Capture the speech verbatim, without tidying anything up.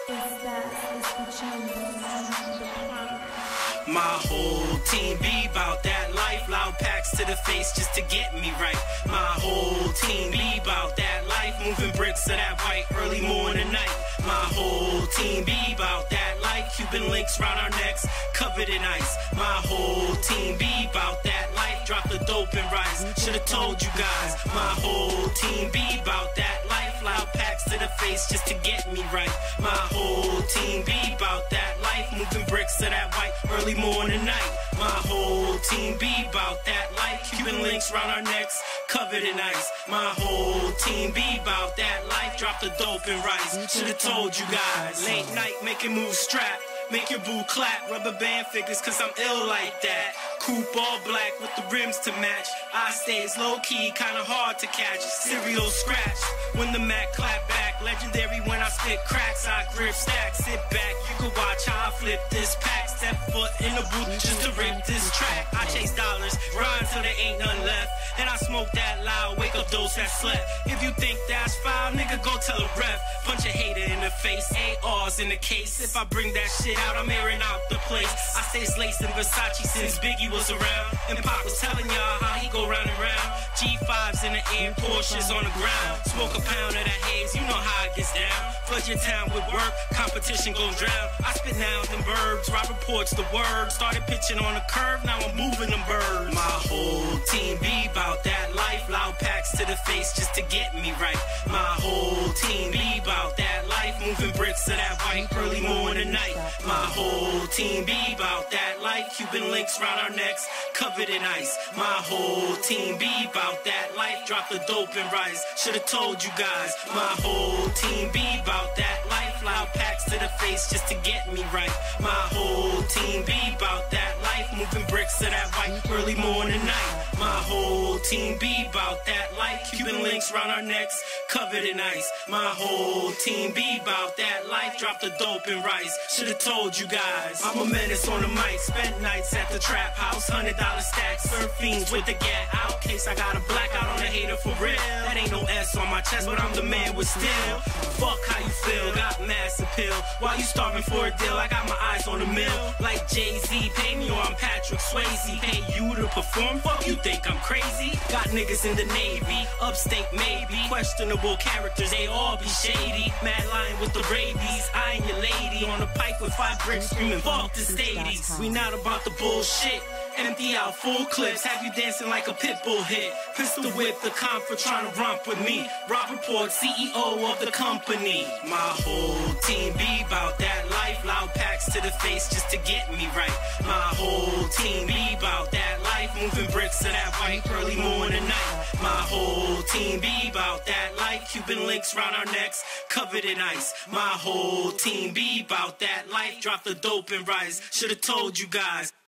My whole team be bout that life. Loud packs to the face just to get me right. My whole team be bout that life. Moving bricks to that white early morning night. My whole team be bout that life. Cuban links round our necks, covered in ice. My whole team be bout that life. Drop the dope and rise. Should've told you guys. My whole team be bout that life. Loud packs to the face just to get me right. My whole team be bout that life. Moving bricks to that white early morning night. My whole team be bout that life. Cuban links round our necks, covered in ice. My whole team be bout that life. Drop the dope and rise. Should've told you guys. Late night making moves strap. Make your boo clap, rubber band figures, cause I'm ill like that. Coupe all black with the rims to match. I stays low key, kinda hard to catch. Cereal scratch when the Mac clap back. Legendary when I spit cracks, I grip stacks. Sit back, you can watch how I flip this pack. Step foot in the booth just to rip this track. I chase dollars, rhyme till there ain't none left. And I smoke that loud, wake up those that slept. If you think that's foul, nigga, go tell a ref. Punch a hater in the face, A R's in the case. If I bring that shit out, I'm airing out the place. I stay laced in Versace since Biggie was around. And Pop was telling y'all how he go round and round. G fives in the air, Porsches on the ground. Smoke a pound of that haze, you know how it gets down. Flood your town with work, competition gon' drown. I spit nouns and verbs, Rob reports the word. Started pitching on the curve, now I'm moving them birds. My whole team be bout that life. Loud packs to the face just to get me right. My whole team be bout that life. Moving bricks to that white early morning night. My whole team be bout that life. Cuban links round our necks, covered in ice. My whole team be bout that life. Drop the dope and rise. Should've told you guys. My whole team be bout that life. Loud packs to the face just to get me right. My whole team be bout that life. Moving bricks to that white early morning night. My whole team be bout that life. Cuban links round our necks, covered in ice. My whole team be bout that life. Drop the dope and rise. Should've told you guys. I'm a menace on the mic. Spent nights at the trap house. Hundred dollar stacks. Serve fiends with the gat out. Case I got a blackout on a hater for real. That ain't no S on my chest, but I'm the man with steel. Fuck how you feel. Got mass appeal. While you starving for a deal, I got my eyes on the mill. Like Jay-Z, pay me or I'm Patrick Swayze. Pay you to perform? Fuck, you think I'm crazy? Got niggas in the Navy, upstate maybe. Questionable characters, they all be shady. Mad lion with the rabies, I ain't your lady. On the pike with five bricks screaming, fuck the stadies. We not about the bullshit. Empty out full clips, have you dancing like a pit bull hit. Pistol whip the comfort trying to romp with me. Rob Report, C E O of the company. My whole team be bout that life. Loud packs to the face just to get me right. My whole team be bout that life. Moving bricks to that white early morning night. My whole team be bout that life. Cuban links round our necks, covered in ice. My whole team be bout that life. Drop the dope and rise. Should've told you guys.